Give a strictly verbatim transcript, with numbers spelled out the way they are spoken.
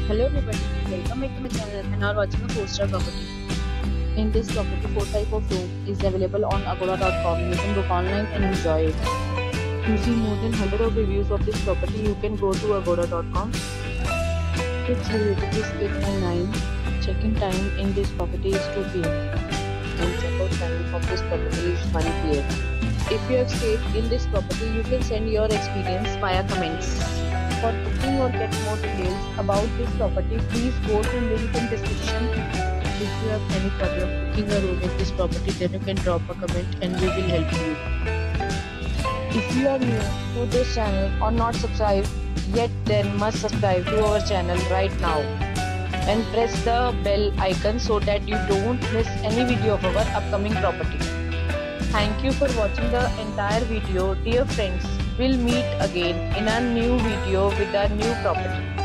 Hello everybody, welcome back to my channel and are watching a four-star property. In this property, four type of room is available on agoda dot com. You can book online and enjoy it. To see more than one hundred of reviews of this property, you can go to agoda dot com. Its rating is eight point nine. Check-in time in this property is two p m and check-out time of this property is one p m If you have stayed in this property, you can send your experience via comments. For booking or get more details about this property, please go to link in description. If you have any problem booking a room in this property, then you can drop a comment and we will help you. If you are new to this channel or not subscribed yet, then must subscribe to our channel right now and press the bell icon so that you don't miss any video of our upcoming property. Thank you for watching the entire video. Dear friends, we'll meet again in a new video with a new property.